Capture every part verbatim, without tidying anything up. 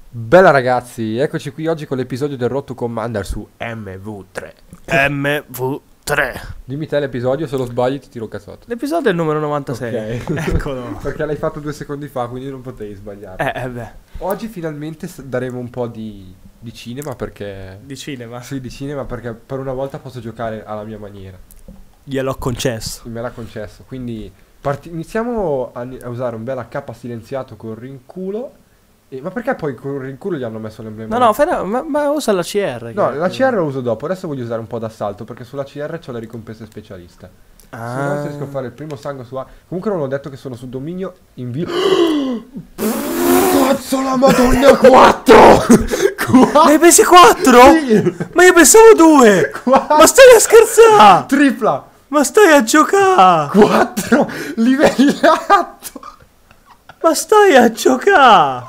Bella ragazzi, eccoci qui oggi con l'episodio del Road to Commander su M V tre. M V tre. Dimmi te l'episodio, se lo sbagli ti tiro un cazzotto. L'episodio è il numero novantasei. Ok. Eccolo. Perché l'hai fatto due secondi fa, quindi non potevi sbagliare. Eh, eh beh, Oggi finalmente s- daremo un po' di, di cinema perché... di cinema. Sì, di cinema perché per una volta posso giocare alla mia maniera. Gliel'ho concesso. Me l'ha concesso. Quindi parti- iniziamo a, a usare un bel A K silenziato col rinculo. E- ma perché poi col rinculo gli hanno messo l'emblema? No, no, fai una- ma, ma usa la C R. No, che- la C R lo uso dopo, adesso voglio usare un po' d'assalto perché sulla C R c'ho le ricompense specialiste. Se no Ah. se riesco a fare il primo sangue su A. Comunque non ho detto che sono su dominio invio. Cazzo la madonna quattro! Ne hai presi quattro? Sì! Ma io pensavo due. Ma stai a scherzare? Tripla! Ma stai a giocare? quattro! Livellato! Ma stai a giocare?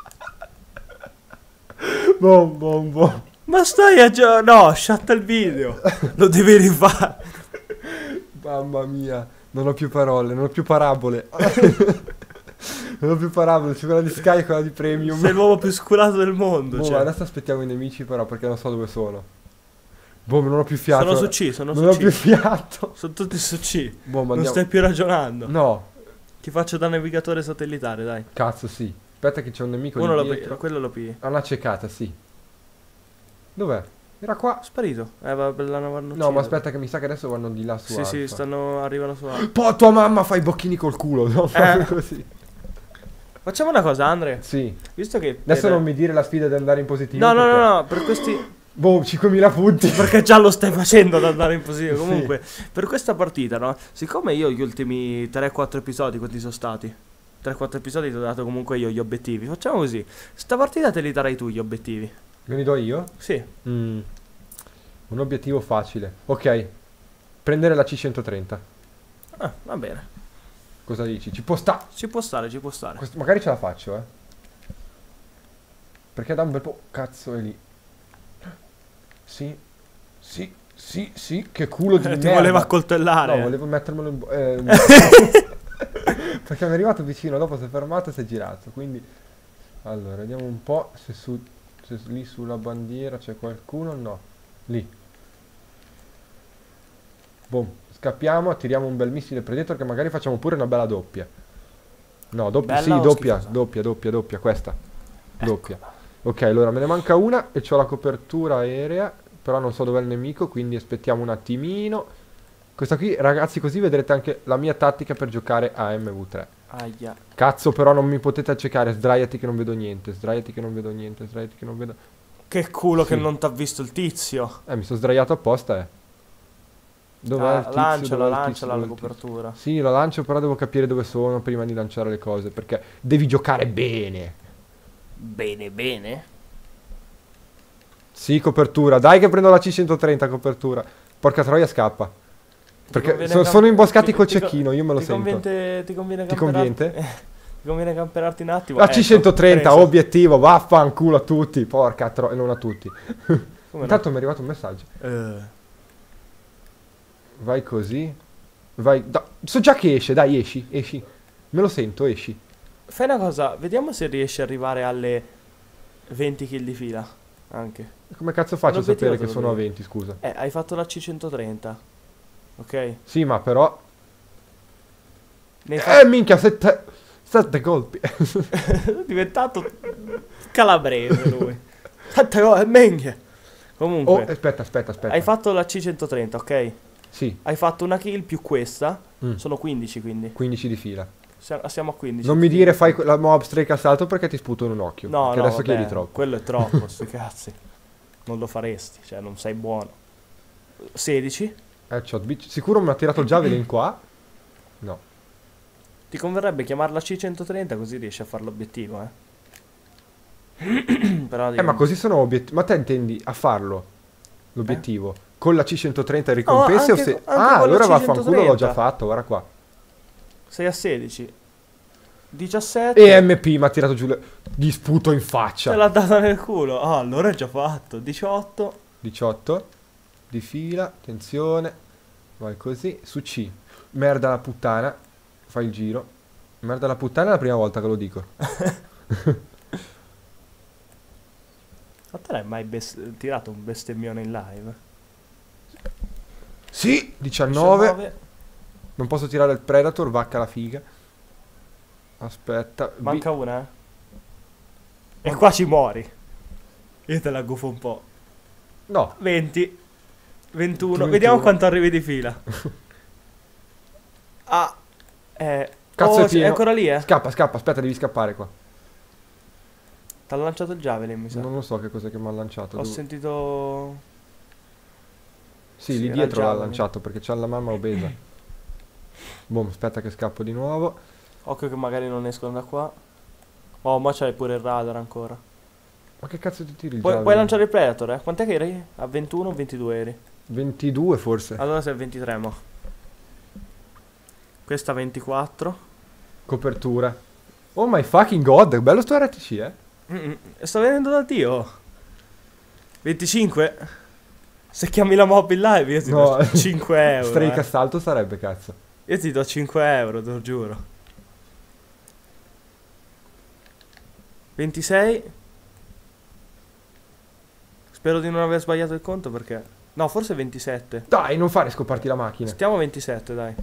Bom bom bom. Ma stai a giocare? No, sciatta il video. Lo devi rifare. Mamma mia, non ho più parole, non ho più parabole. Non ho più parabole, c'è quella di Sky e quella di Premium. Sei l'uomo più scurato del mondo. Boh, cioè. ma adesso aspettiamo i nemici però perché non so dove sono. Boh, non ho più fiato. Sono su C, sono Non su ho C. più fiato. Sono tutti su C. Boh, ma Non andiamo. stai più ragionando. No, Ti faccio da navigatore satellitare, dai. cazzo sì. Aspetta che c'è un nemico Uno lì lo dietro. pi- quello lo pigli. Ha una cecata, sì. Dov'è? Era qua. Sparito. Eh, vabbè, l'hanno vanno No, ma aspetta che mi sa che adesso vanno di là su Sì, sì, Alfa. stanno arrivano su A. Po' tua mamma fa i bocchini col culo, no? Eh. Così. Facciamo una cosa, Andre. Sì. Visto che Adesso per- non mi dire la sfida di andare in positivo. No, no, perché- no, no, per questi Boh, cinquemila punti. perché già lo stai facendo ad andare in positivo. Sì. Comunque, per questa partita, no? Siccome io gli ultimi tre quattro episodi quanti sono stati? tre quattro episodi ti ho dato comunque io gli obiettivi. Facciamo così. Sta partita te li darai tu gli obiettivi. Me li do io? Sì. Mm. Un obiettivo facile. Ok. Prendere la C centotrenta. Ah, va bene. Cosa dici? Ci può sta. Ci può stare, ci può stare. Quest- magari ce la faccio, eh. Perché da un bel po'. Cazzo è lì. Sì. Sì. Sì, sì. Che culo di Eh, merda. ti voleva accoltellare. No, volevo mettermelo in bo- eh, in- Perché mi è arrivato vicino, dopo si è fermato e si è girato. Quindi. Allora, vediamo un po' se su. Se lì sulla bandiera c'è qualcuno. No. Lì. Boom. Scappiamo, tiriamo un bel missile predator che magari facciamo pure una bella doppia. No, doppia, Bella sì, o doppia, schifosa? doppia, doppia, doppia, questa. Doppia. Eccola. Ok, allora me ne manca una e ho la copertura aerea, però non so dov'è il nemico, quindi aspettiamo un attimino. Questa qui, ragazzi, così vedrete anche la mia tattica per giocare a M V tre. Aia. Cazzo, però non mi potete accecare, sdraiati che non vedo niente, sdraiati che non vedo niente, sdraiati che non vedo... Che culo Sì. che non t'ha visto il tizio. Eh, mi sono sdraiato apposta, eh. Dov'è Ah, il tizio? lanciala, Dov'è il tizio? lanciala Dov'è la il tizio? copertura. Sì, lo lancio, però devo capire dove sono prima di lanciare le cose, perché devi giocare bene. Bene, bene. Sì, copertura. Dai che prendo la C centotrenta, copertura. Porca troia, scappa. Perché conviene so- cam- sono imboscati ti- col ti co- cecchino, io me lo ti sento. Conviene, ti conviene Ti camperarti- conviene? ti conviene camperarti un attimo. La C Ecco, centotrenta, preso. obiettivo, vaffanculo a tutti. Porca troia, non a tutti. Come Intanto mi è arrivato un messaggio. no? Eh, Vai così. Vai. da- So già che esce, dai, esci, esci. Me lo sento, esci. Fai una cosa, vediamo se riesci ad arrivare alle venti kill di fila. Anche. Come cazzo faccio a L'obiettivo sapere te che lo sono a dico. venti, scusa? Eh, hai fatto la C centotrenta. Ok? Sì, ma però... Ne hai Eh, fatto... minchia, sette... Sette colpi. è diventato calabrese lui. Tante cose, minchia. Oh, Comunque, aspetta, aspetta, aspetta. hai fatto la C centotrenta, ok? Sì, Hai fatto una kill più questa. Mm. Sono quindici quindi. quindici di fila. Siamo, siamo a quindici. Non mi dire fai que- la mob strike assalto perché ti sputo in un occhio. No, perché no, adesso vabbè, chiedi troppo. quello è troppo, sti cazzi. Non lo faresti, cioè non sei buono. sedici. Headshot, bitch. Sicuro mi ha tirato il javelin qua? No. Ti converrebbe chiamarla C centotrenta così riesci a fare l'obiettivo, eh. Però Eh, ma così sono obiettivi. Ma te intendi a farlo? L'obiettivo? Con la C centotrenta e ricompense anche- o se... anche Ah, con la allora C vaffanculo l'ho già centotrenta. fatto, guarda qua. sei a sedici. diciassette. E M P mi ha tirato giù le... Di sputo in Te faccia. l'ha data nel culo. Ah, allora è già fatto. diciotto. diciotto. Di fila, attenzione. Vai così, su C. Merda la puttana. Fai il giro. Merda la puttana è la prima volta che lo dico. Ma te l'hai mai bes- tirato un bestemmione in live? Sì, diciannove. diciannove. Non posso tirare il Predator, vacca la figa. Aspetta. Manca vi- una, eh. E qua ci muori. Io te la gufo un po'. No. venti. ventuno. ventuno. Vediamo quanto arrivi di fila. Ah. Eh. Cazzo oh, è c- pieno. è ancora lì, eh. Scappa, scappa, aspetta, devi scappare qua. T'ha lanciato il javelin, mi sa. Non lo so che cos'è che mi ha lanciato. Ho devo- sentito... Sì, sì, lì era dietro l'ha javelin. lanciato perché c'ha la mamma obesa. Boom, aspetta che scappo di nuovo. Occhio che magari non escono da qua. Oh, ma c'hai pure il radar ancora. Ma che cazzo ti tiri il Puoi, giallo? puoi lanciare il Predator, eh? Quant'è che eri? A ventuno o ventidue eri? ventidue forse. Allora sei a ventitré, mo. Questa ventiquattro. Copertura. Oh my fucking god, bello sto R T C, eh. Mm-mm. Sto venendo da Dio. venticinque. Se chiami la mob in live io ti No. do cinque euro. Strike eh. assalto sarebbe, cazzo. Io ti do cinque euro, te lo giuro. ventisei. Spero di non aver sbagliato il conto perché... No, forse ventisette. Dai, non fare scoparti la macchina. Stiamo a ventisette, dai.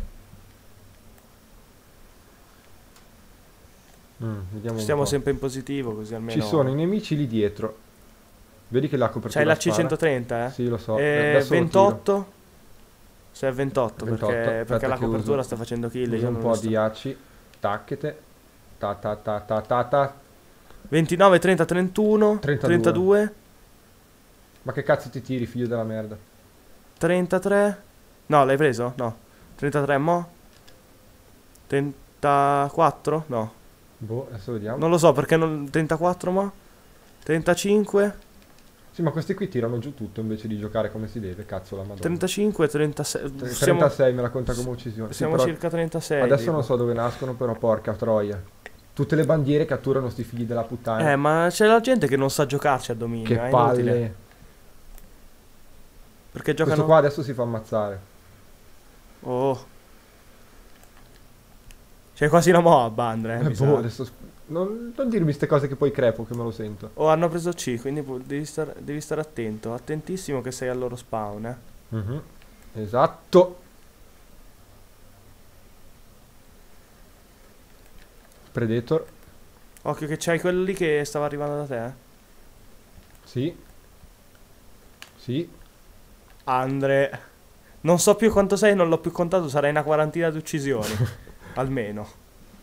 Mm, vediamo un Stiamo po'. sempre in positivo così almeno... Ci sono i nemici lì dietro. Vedi che la copertura C'hai la spara? C centotrenta, eh? Sì, lo so. E Adesso lo ventotto. Sei a ventotto, ventotto. perché, Aspetta perché la che copertura uso- sta facendo kill. tiro. Io Uso un non po' lo sto- di A C. Tacchete. Ta ta ta ta ta ta. ventinove, trenta, trentuno, trentadue. trentadue, Ma che cazzo ti tiri, figlio della merda? trentatré. No, l'hai preso? No. trentatré, mo? trentaquattro? No. Boh, adesso vediamo. Non lo so perché non... trentaquattro, mo? trentacinque, Sì, ma questi qui tirano giù tutto invece di giocare come si deve, cazzo la madonna. trentacinque, trentasei. Tre- Siamo, trentasei me la conta come uccisione. Sì, siamo però circa trentasei. adesso tipo. non so dove nascono, però porca troia. Tutte le bandiere catturano sti figli della puttana. Eh, ma c'è la gente che non sa giocarci a dominio. che è palle. inutile. Perché giocano... Questo qua adesso si fa ammazzare. Oh. C'è quasi una mob, Andre. Eh, Eh, mi boh, sa. adesso sp- non, non dirmi ste cose che poi crepo, che me lo sento. Oh, hanno preso C, quindi pu- devi, star- devi stare attento. Attentissimo che sei al loro spawn, eh. Mhm. Esatto. Predator. Occhio che c'hai quello lì che stava arrivando da te, eh. Sì. Sì. Andre. Non so più quanto sei, non l'ho più contato, sarai una quarantina di uccisioni. Almeno.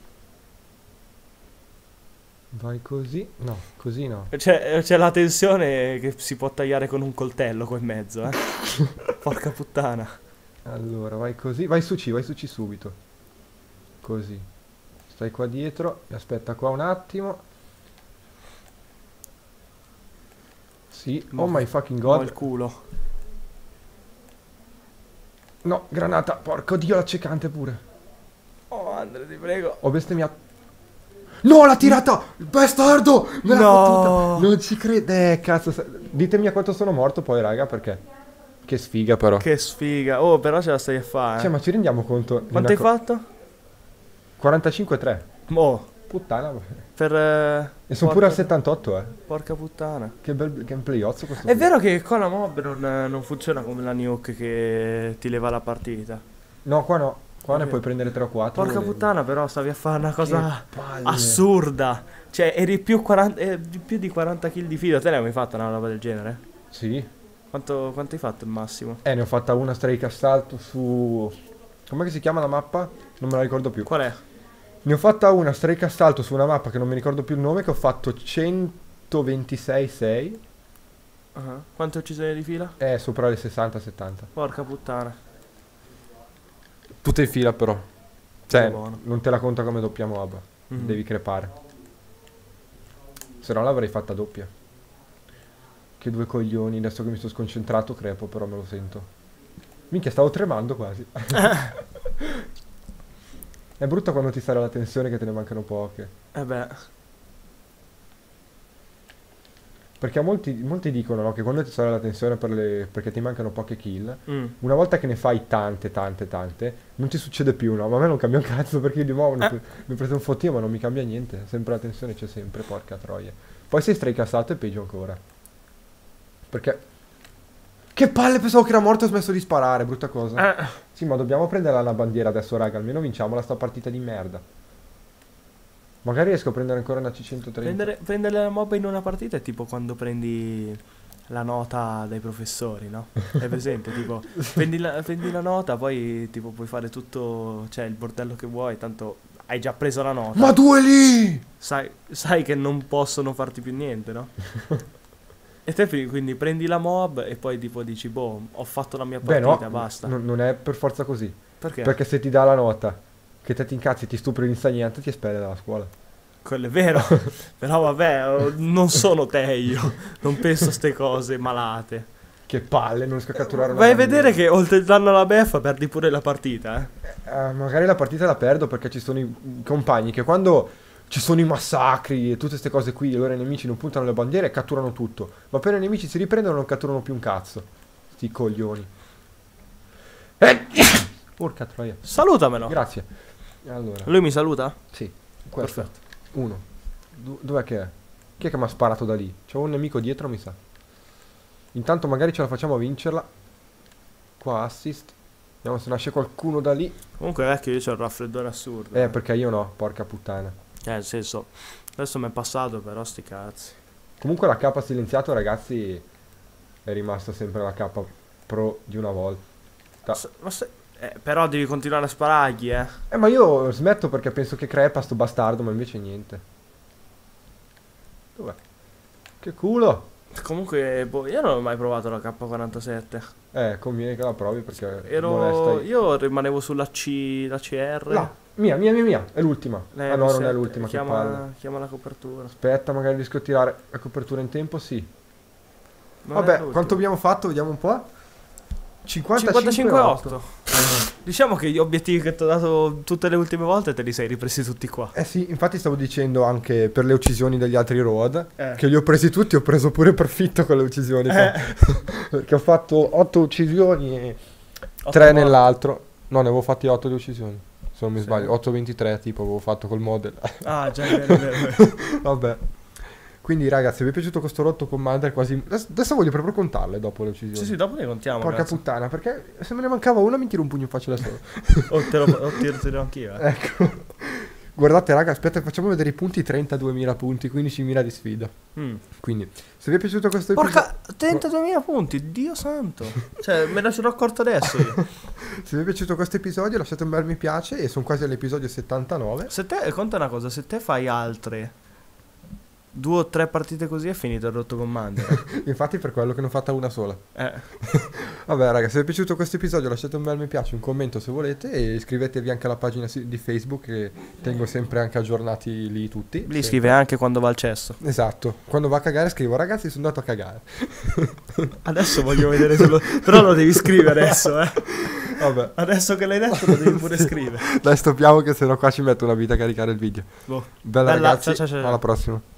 Vai così. No, così no. C'è, c'è la tensione che si può tagliare con un coltello qua in mezzo, eh. Porca puttana. Allora, vai così. Vai su C, vai su C subito. Così. Stai qua dietro. Mi aspetta qua un attimo. Sì. Mo- Oh my fucking Ho il god. culo. No, granata. Porco dio, l'accecante pure. Oh, Andre, ti prego. Ho bestemmiato. No, l'ha tirata! Bastardo! Me l'ha No. fottuta! Non ci crede. Eh, cazzo. sa- Ditemi a quanto sono morto poi, raga, perché. Che sfiga, però. Che sfiga. Oh, però ce la stai a fare. Cioè, eh. ma ci rendiamo conto? di Quanto una hai co- fatto? quarantacinque tre. Oh, Puttana. per... eh, E sono porca- pure al settantotto, eh. Porca puttana. Che bel gameplayozzo questo. È qui. vero che qua la mob non, non funziona come la nuke che ti leva la partita. No, qua no. Qua ne Ok. puoi prendere tre o quattro. Porca puttana, però stavi a fare una cosa Che palle. assurda. Cioè, eri più, quaranta, eh, di più di quaranta kill di fila. Te ne hai mai fatta una roba del genere? Sì. Quanto, quanto hai fatto il massimo? Eh, ne ho fatta una strike assalto su... Com'è che si chiama la mappa? Non me la ricordo più. Qual è? Ne ho fatta una strike assalto su una mappa che non mi ricordo più il nome, che ho fatto centoventisei sei. Uh-huh. Quante uccisioni di fila? Eh, sopra le sessanta settanta. Porca puttana. Tutte in fila però. Cioè, Buono. non te la conta come doppia mob. Mhm. Devi crepare. Se no l'avrei fatta doppia. Che due coglioni, adesso che mi sto sconcentrato crepo, però me lo sento. Minchia, stavo tremando quasi. È brutto quando ti sale la tensione che te ne mancano poche. Eh beh. Perché a molti, molti dicono, no, che quando ti sale la tensione per le- perché ti mancano poche kill, Mm. una volta che ne fai tante, tante, tante, non ti succede più, no? Ma a me non cambia un cazzo perché io di nuovo Eh. mi ho preso un fottio, ma non mi cambia niente. Sempre la tensione c'è sempre, porca troia. Poi sei strike assalto è peggio ancora. Perché... Che palle, pensavo che era morto e ho smesso di sparare, brutta cosa. Eh. Sì, ma dobbiamo prendere la bandiera adesso, raga, almeno vinciamo la sta partita di merda. Magari riesco a prendere ancora una C centotrenta. Prendere, prendere la mob in una partita è tipo quando prendi la nota dai professori, no? Hai presente? Tipo, prendi la, prendi la nota, poi tipo puoi fare tutto, cioè il bordello che vuoi, tanto hai già preso la nota. Ma due lì! Sai, sai che non possono farti più niente, no? E te fi- quindi prendi la mob e poi tipo dici, boh, ho fatto la mia Beh, partita, no, basta. n- non è per forza così. Perché? Perché se ti dà la nota, che te ti incazzi, ti stupri l'insegnante, ti espelle dalla scuola. Quello è vero. Però vabbè, oh, non sono te io. Non penso a ste cose malate. Che palle, non riesco a catturare una Vai a bandiera. vedere che oltre il danno alla beffa perdi pure la partita, eh. Eh, magari la partita la perdo perché ci sono i i compagni che quando ci sono i massacri e tutte queste cose qui, i loro nemici non puntano le bandiere e catturano tutto. Ma appena i nemici si riprendono non catturano più un cazzo. Sti coglioni. Eh, porca troia. Salutamelo. Grazie. Allora, Lui mi saluta? sì, questo. Perfetto. Uno. Du- dov'è che è? Chi è che mi ha sparato da lì? C'ho un nemico dietro, mi sa. Intanto magari ce la facciamo a vincerla. Qua assist. Vediamo se nasce qualcuno da lì. Comunque vecchio, io c'ho il raffreddore assurdo. Eh, perché io no, porca puttana. Eh, nel senso, adesso mi è passato, però sti cazzi. Comunque la K silenziato, ragazzi, è rimasta sempre la K pro di una volta. S- ma se- eh, però devi continuare a sparargli, eh. Eh, ma io smetto perché penso che crepa sto bastardo, ma invece niente. Dov'è? Che culo! Comunque, boh, io non ho mai provato la K quarantasette. Eh, conviene che la provi perché Ero. molesta i- Io rimanevo sulla C. La C R. Là, mia, mia, mia, mia, è l'ultima. Eh, Ah no, mi non è sa- l'ultima, che chiama, palle. chiama la copertura. Aspetta, magari riesco a tirare la copertura in tempo, sì. Non è Vabbè, l'ultima. quanto abbiamo fatto? Vediamo un po'. cinquantacinque cinquantacinque a otto. Diciamo che gli obiettivi che ti ho dato tutte le ultime volte te li sei ripresi tutti qua. Eh sì, infatti stavo dicendo anche per le uccisioni degli altri road, Eh. che li ho presi tutti, ho preso pure profitto con le uccisioni. qua. Eh. Perché ho fatto otto uccisioni e Otto tre morti. nell'altro. No, ne avevo fatti otto di uccisioni. Se non mi Sì. sbaglio, otto ventitré tipo avevo fatto col model. Ah, già, è vero, è vero, è vero. Vabbè. Quindi ragazzi, vi è piaciuto questo rotto commander quasi... Adesso, adesso voglio proprio contarle dopo le uccisioni. Sì, sì, dopo ne contiamo. Porca cazzo. puttana, perché se me ne mancava una mi tiro un pugno in faccia da solo. O te lo o ti ritiro anch'io, eh. Ecco. Guardate raga, aspetta, facciamo vedere i punti, trentaduemila punti, quindicimila di sfida. Mm. Quindi, se vi è piaciuto questo episodio... Porca, trentaduemila punti, Dio santo. Cioè, me ne sono accorto adesso io. Se vi è piaciuto questo episodio lasciate un bel mi piace e sono quasi all'episodio settantanove. Se te, conta una cosa, se te fai altre due o tre partite così è finito il rotto commander. Infatti per quello che ne ho fatta una sola. Eh. Vabbè raga, se vi è piaciuto questo episodio lasciate un bel mi piace, un commento se volete e iscrivetevi anche alla pagina si- di Facebook che tengo sempre anche aggiornati lì tutti. Lì scrive anche quando va al cesso. Esatto, quando va a cagare scrivo ragazzi sono andato a cagare. Adesso voglio vedere solo. Però lo devi scrivere adesso, eh. Vabbè, Adesso che l'hai detto lo devi pure scrivere. dai stoppiamo che sennò qua ci metto una vita a caricare il video. Boh. Bella Bella, ragazzi, ciao, ciao, ciao. alla prossima.